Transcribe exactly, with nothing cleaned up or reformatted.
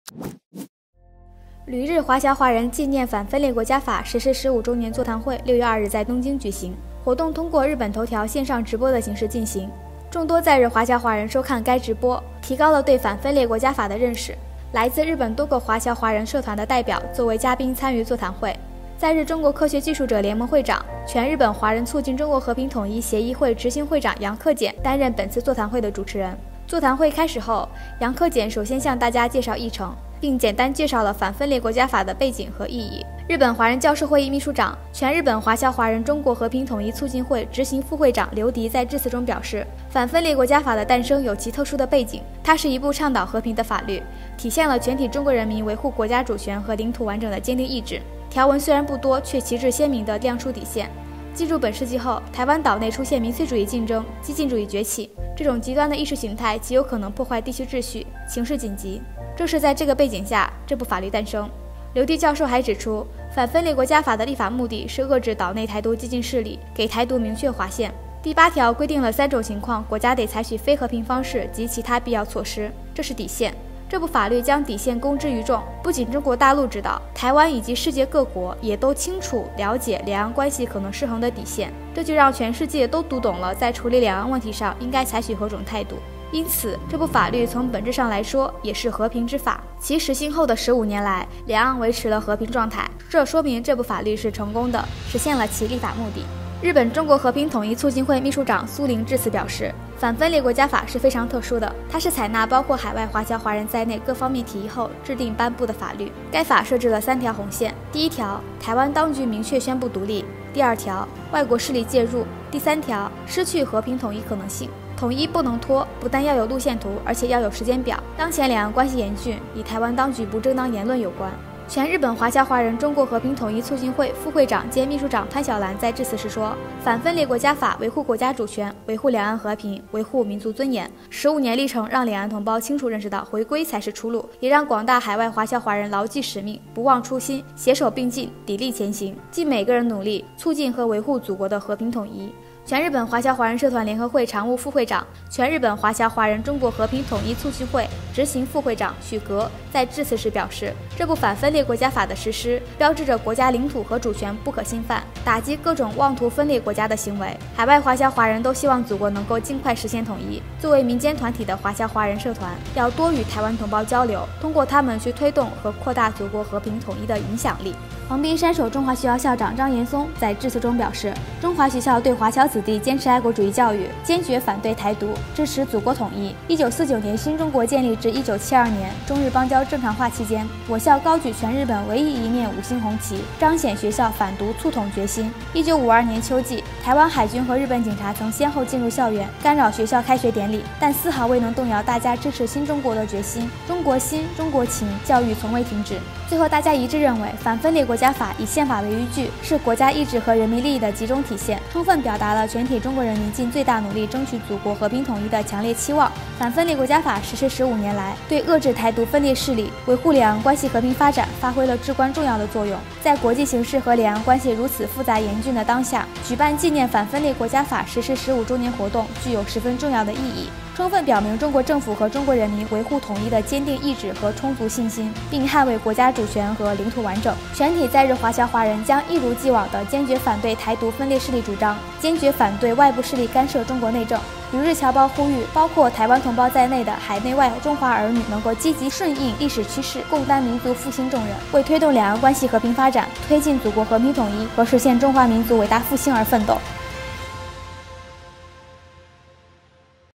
旅日华侨华人纪念反分裂国家法实施十五周年座谈会六月二日在东京举行，活动通过日本头条线上直播的形式进行。众多在日华侨华人收看该直播，提高了对反分裂国家法的认识。来自日本多个华侨华人社团的代表作为嘉宾参与座谈会。在日中国科学技术者联盟会长、全日本华人促进中国和平统一协议会执行会长杨克俭担任本次座谈会的主持人。座谈会开始后，杨克俭首先向大家介绍议程，并简单介绍了反分裂国家法的背景和意义。日本华人教授会议秘书长、全日本华侨华人中国和平统一促进会执行副会长刘迪在致辞中表示，反分裂国家法的诞生有其特殊的背景，它是一部倡导和平的法律，体现了全体中国人民维护国家主权和领土完整的坚定意志。条文虽然不多，却旗帜鲜明地亮出底线。进入本世纪后，台湾岛内出现民粹主义竞争、激进主义崛起，这种极端的意识形态极有可能破坏地区秩序，情势紧急。正是在这个背景下，这部法律诞生。刘迪教授还指出，反分裂国家法的立法目的是遏制岛内台独激进势力，给台独明确划线。第八条规定了三种情况，国家得采取非和平方式及其他必要措施，这是底线。这部法律将底线公之于众，不仅中国大陆知道，台湾以及世界各国也都清楚了解两岸关系可能失衡的底线，这就让全世界都读懂了在处理两岸问题上应该采取何种态度。因此，这部法律从本质上来说也是和平之法。其实行后的十五年来，两岸维持了和平状态，这说明这部法律是成功的，实现了其立法目的。日本中国和平统一促进会秘书长苏林致辞表示，反分裂国家法是非常特殊的，它是采纳包括海外华侨华人在内各方面提议后制定颁布的法律。该法设置了三条红线：第一条，台湾当局明确宣布独立；第二条，外国势力介入；第三条，失去和平统一可能性。统一不能拖，不但要有路线图，而且要有时间表。当前两岸关系严峻，与台湾当局不正当言论有关。全日本华侨华人中国和平统一促进会副会长兼秘书长潘晓兰在致辞时说，反分裂国家法维护国家主权，维护两岸和平，维护民族尊严。十五年历程让两岸同胞清楚认识到回归才是出路，也让广大海外华侨华人牢记使命，不忘初心，携手并进，砥砺前行，尽每个人努力，促进和维护祖国的和平统一。全日本华侨华人社团联合会常务副会长、全日本华侨华人中国和平统一促进会执行副会长许格在致辞时表示，这部反分裂国家法的实施，标志着国家领土和主权不可侵犯，打击各种妄图分裂国家的行为。海外华侨华人都希望祖国能够尽快实现统一。作为民间团体的华侨华人社团，要多与台湾同胞交流，通过他们去推动和扩大祖国和平统一的影响力。横滨山手中华学校校长张延松在致辞中表示，中华学校对华侨子弟坚持爱国主义教育，坚决反对台独，支持祖国统一。一九四九年新中国建立至一九七二年中日邦交正常化期间，我校高举全日本唯一一面五星红旗，彰显学校反独促统决心。一九五二年秋季，台湾海军和日本警察曾先后进入校园，干扰学校开学典礼，但丝毫未能动摇大家支持新中国的决心。中国心，中国情，教育从未停止。最后，大家一致认为，反分裂国家法以宪法为依据，是国家意志和人民利益的集中体现，充分表达了全体中国人民尽最大努力争取祖国和平统一的强烈期望。反分裂国家法实施十五年来，对遏制台独分裂势力、维护两岸关系和平发展发挥了至关重要的作用。在国际形势和两岸关系如此复杂严峻的当下，举办纪念反分裂国家法实施十五周年活动，具有十分重要的意义。充分表明中国政府和中国人民维护统一的坚定意志和充足信心，并捍卫国家主权和领土完整。全体在日华侨华人将一如既往地坚决反对台独分裂势力主张，坚决反对外部势力干涉中国内政。旅日侨胞呼吁，包括台湾同胞在内的海内外中华儿女能够积极顺应历史趋势，共担民族复兴重任，为推动两岸关系和平发展、推进祖国和平统一和实现中华民族伟大复兴而奋斗。